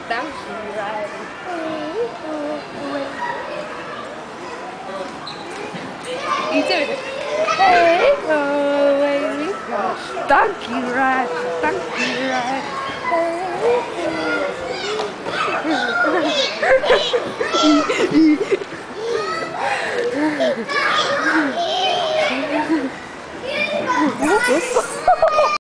donkey riding. 이제 hey away we go. Donkey ride, donkey ride. Hey.